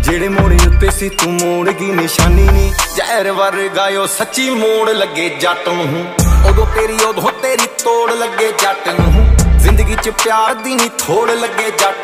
जेड़े मोड़े उत्ते सी तू मोड़ की निशानी नी, जहर वर्गायो सच्ची मोड़ लगे जट नूं। उदों तेरी तोड़ लगे जट नूं, जिंदगी च प्यार दी नी थोड़ लगे जट।